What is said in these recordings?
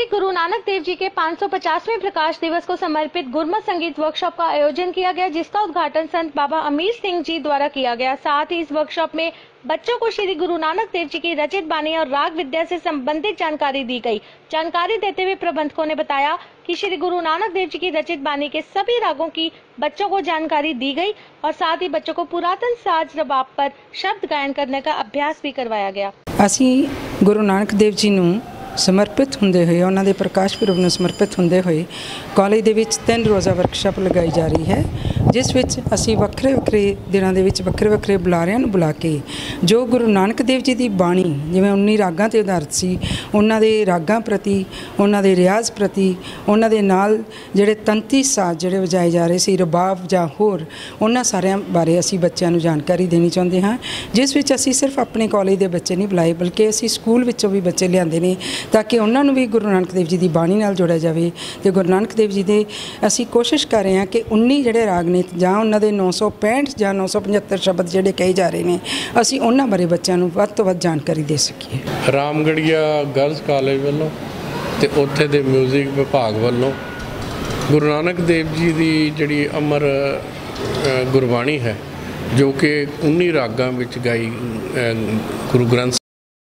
श्री गुरु नानक देव जी के 550वें प्रकाश दिवस को समर्पित गुरमत संगीत वर्कशॉप का आयोजन किया गया, जिसका उद्घाटन संत बाबा अमीर सिंह जी द्वारा किया गया। साथ ही इस वर्कशॉप में बच्चों को श्री गुरु नानक देव जी की रचित बानी और राग विद्या से संबंधित जानकारी दी गई। जानकारी देते हुए प्रबंधकों ने बताया कि श्री गुरु नानक देव जी की रचित बानी के सभी रागों की बच्चों को जानकारी दी गई और साथ ही बच्चों को पुरातन साज रबाब पर शब्द गायन करने का अभ्यास भी करवाया गया। ਅਸੀਂ गुरु नानक देव जी ਨੂੰ समर्पित होंदे हुए उन्होंने प्रकाश पुरब में समर्पित होंदे हुए कॉलेज दे विच 3 रोज़ा वर्कशॉप लगाई जा रही है, जिस विच असी वक्रे वक्रे दिनां दे विच वक्रे वक्रे बुलारियां नूं बुला के जो गुरु नानक देव जी की बाणी जिवें 19 रागां ते आधारित सी उन्हां दे रागां प्रति उन्हां दे रियाज प्रति उन्हां दे नाल जिहड़े तंती साज जिहड़े वजाए जा रहे सी रबाब जां होर उन्हां सारिਆਂ बारे असी बच्चों नूं जानकारी देनी चाहुंदे हां, जिस विच असी सिर्फ अपने कॉलेज के बच्चे नहीं बुलाए बल्कि असी स्कूल विचों भी बच्चे लिआंदे ने ताकि उन्होंने भी गुरु नानक देव जी की बाणी नाल जोड़िया जाए। तो गुरु नानक देव जी के असी कोशिश कर रहे हैं कि 19 जोड़े राग ने जां उन्होंने 965 या 975 शब्द जोड़े कहे जा रहे हैं, असी उन्होंने बारे बच्चों को वध तो वध जानकारी दे सकीए। रामगढ़िया गर्ल्स कॉलेज वालों ते उत्थे दे म्यूजिक विभाग वालों गुरु नानक देव जी की जिहड़ी अमर गुरबाणी है जो कि 19 रागां विच गाई गुरु ग्रंथ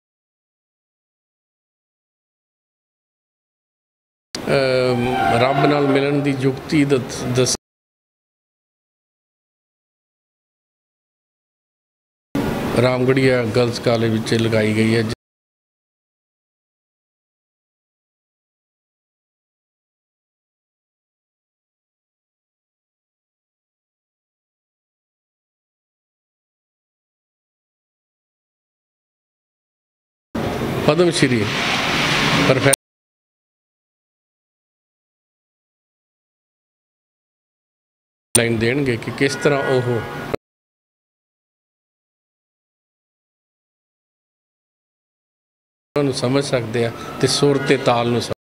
रब नाल मिलन दी जुगती दस रामगढ़िया गर्ल्स कॉलेज विच लगाई गई है। पद्मश्री प्रोफेसर लाइन देंगे कि किस तरह वो समझ सकते हैं तो सुर ते ताल नूं